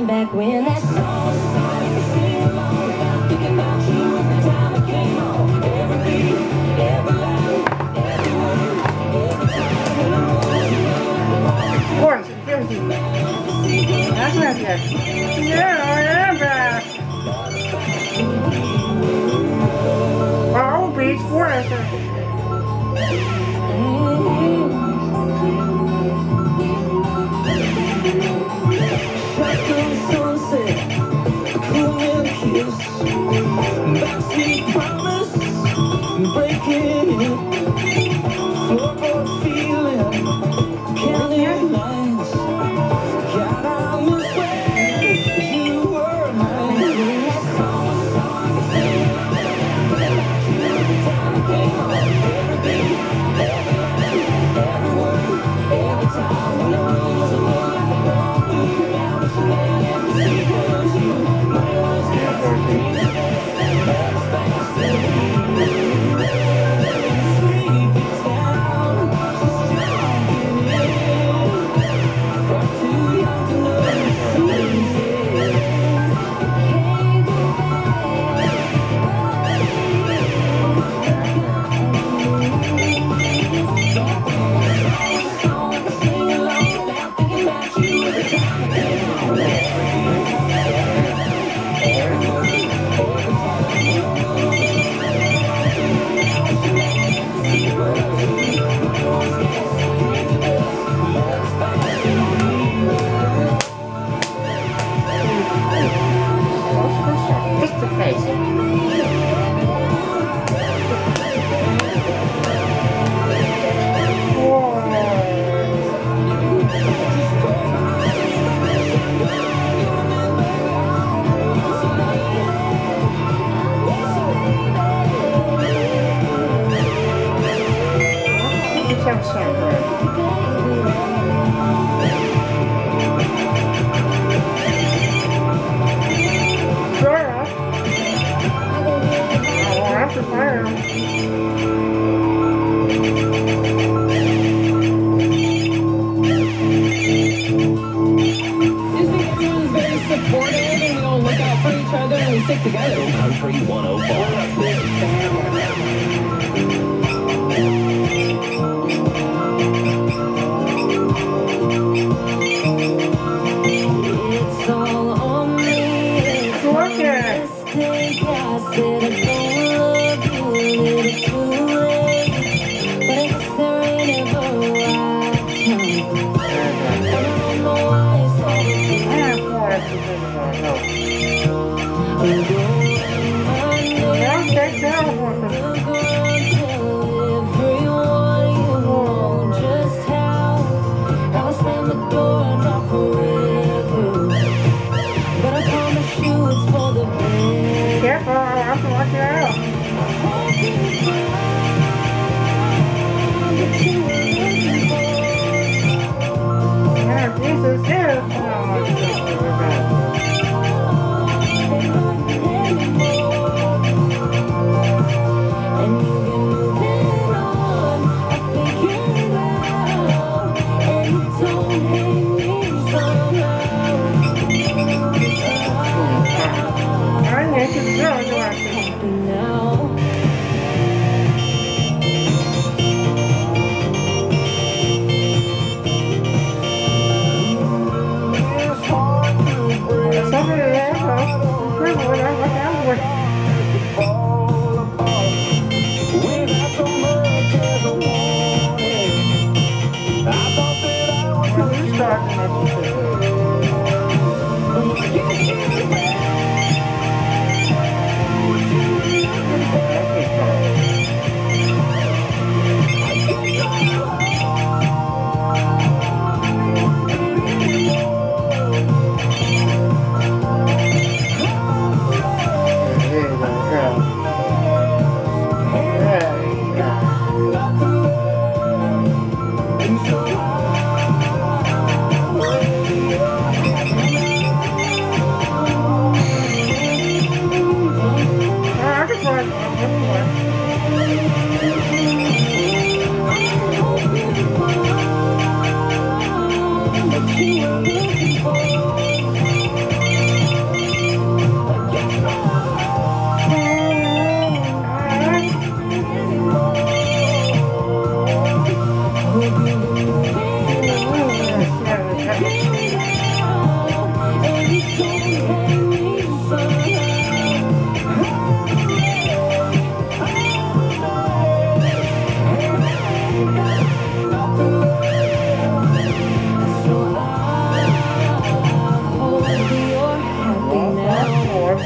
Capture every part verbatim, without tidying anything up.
back when that song started to sing along. I'm thinking about you every time I came home. Every beat, every line, every word, every time when I roll you up. Of course, fifty. That's not good. Yeah, I am back. Oh, beach, what is it? Backseat promise, breaking it. Floorboard feeling, counting lines. God, I miss when you were mine. That song, song, I sing about you every time I came home. Every beat, every line, every word, every time when I rose a moon like a long blue. Now it's a man every sequence you. My life's got to stick together. Country one oh five. It's all on me. It's working. Mistake. I said I don't love you a little too late, but I guess there ain't ever a right time. And I don't know why it's all the I have four extra no. Yeah, take that one. Careful, I'll have to watch you out. Yeah, Jesus is.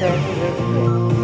Okay.